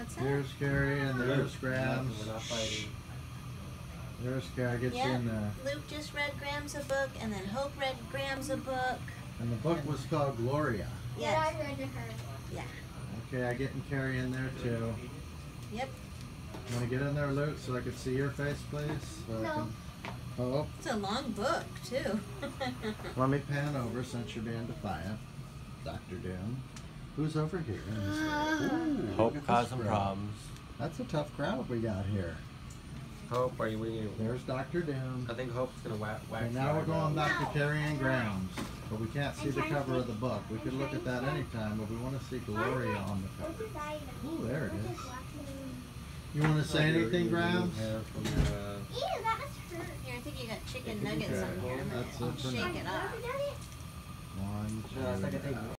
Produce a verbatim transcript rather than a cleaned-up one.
What's that? There's Carrie and there's Grams. We're not fighting. There's Carrie. Get Yeah, you in there. Luke just read Grams a book, and then Hope read Grams a book. And the book was called Gloria. Yes. Yeah, I read to her. Yeah. Okay, I get Carrie in there too. Yep. You want to get in there, Luke, so I can see your face, please? So No. I can... Oh, It's a long book, too. let me pan over since you're being defiant. Doctor Doom. Who's over here? Ooh, Hope look at caused this some crowd. problems. That's a tough crowd we got here. Hope, are you winning? There's Doctor Doom. I think Hope's gonna whack. whack Okay, now we're going back. back to Carrie and Grams. But we can't see the cover of the book. We could look at that anytime, but we want to see Gloria on the cover. Oh, there it is. You want to say anything, Grams? Ew, that must hurt. Here, I think you got chicken Okay. nuggets on here. I'm That's gonna it for shake now. it off. One, No, it's like a two, thing.